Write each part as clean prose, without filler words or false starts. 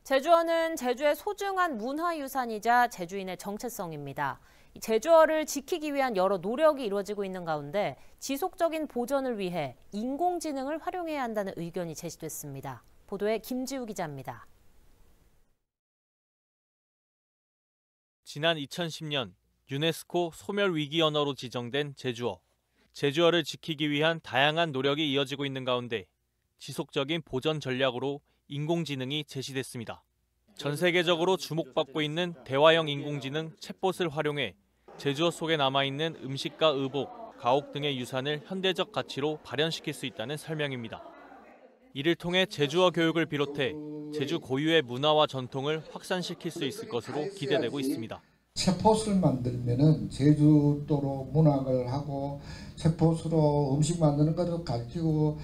제주어는 제주의 소중한 문화유산이자 제주인의 정체성입니다. 제주어를 지키기 위한 여러 노력이 이루어지고 있는 가운데 지속적인 보존을 위해 인공지능을 활용해야 한다는 의견이 제시됐습니다. 보도에 김지우 기자입니다. 지난 2010년 유네스코 소멸위기 언어로 지정된 제주어. 제주어를 지키기 위한 다양한 노력이 이어지고 있는 가운데 지속적인 보존 전략으로 인공지능이 제시됐습니다. 전 세계적으로 주목받고 있는 대화형 인공지능 챗봇을 활용해 제주어 속에 남아있는 음식과 의복, 가옥 등의 유산을 현대적 가치로 발현시킬 수 있다는 설명입니다. 이를 통해 제주어 교육을 비롯해 제주 고유의 문화와 전통을 확산시킬 수 있을 것으로 기대되고 있습니다. 챗봇을 만들면은 제주도로 문학을 하고 챗봇으로 음식 만드는 것도 가르치고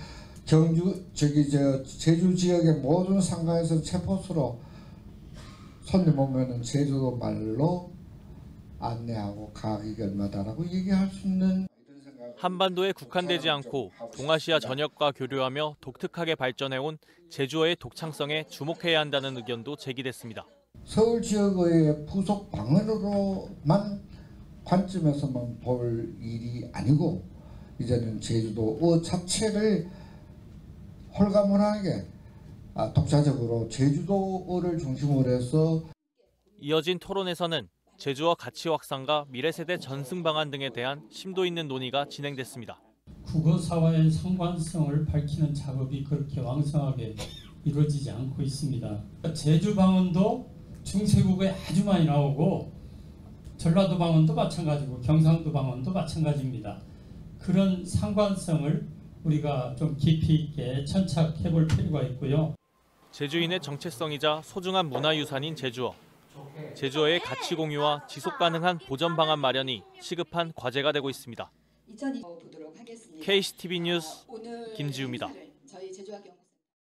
제주 지역의 모든 상가에서 챗봇으로 손님 오면은 제주도 말로 안내하고 가격이 얼마다라고 얘기할 수 있는. 한반도에 국한되지 않고 동아시아 전역과 교류하며 독특하게 발전해온 제주어의 독창성에 주목해야 한다는 의견도 제기됐습니다. 서울 지역의 부속 방언으로만 관점에서만 볼 일이 아니고 이제는 제주도어 자체를 홀가분하게 독자적으로 제주도어를 중심으로 해서. 이어진 토론에서는 제주어 가치 확산과 미래 세대 전승 방안 등에 대한 심도 있는 논의가 진행됐습니다. 국어사와의 상관성을 밝히는 작업이 그렇게 왕성하게 이루어지지 않고 있습니다. 제주 방언도 중세국어에 아주 많이 나오고 전라도 방언도 마찬가지고 경상도 방언도 마찬가지입니다. 그런 상관성을 우리가 좀 깊이 있게 천착해 볼 필요가 있고요. 제주인의 정체성이자 소중한 문화유산인 제주어. 제주어의 가치 공유와 지속 가능한 보전 방안 마련이 시급한 과제가 되고 있습니다. KCTV 뉴스 김지우입니다.